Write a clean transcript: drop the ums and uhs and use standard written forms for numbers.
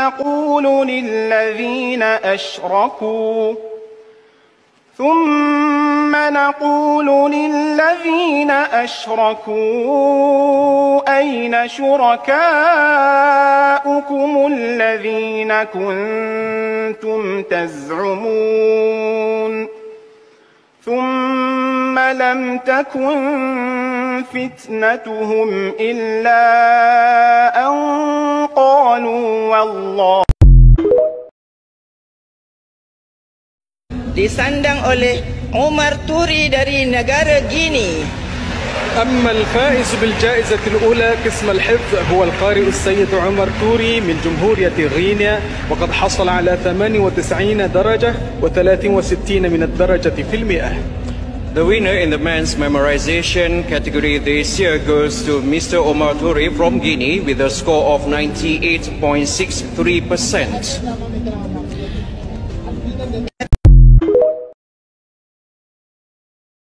نقول للذين أشركوا أين شركاؤكم الذين كنتم تزعمون ثم لم تكن فتنتهم إلا أن قالوا والله. Disandang oleh Omar Turi dari negara Guinea. أما الفائز بالجائزة الأولى قسم الحفظ هو القارئ السيد عمر توري من جمهورية غينيا، وقد حصل على 98 درجة و63 من الدرجة في المئة. The winner in the men's memorization category this year goes to Mr. Omar Turi from Guinea with a score of 98.63%.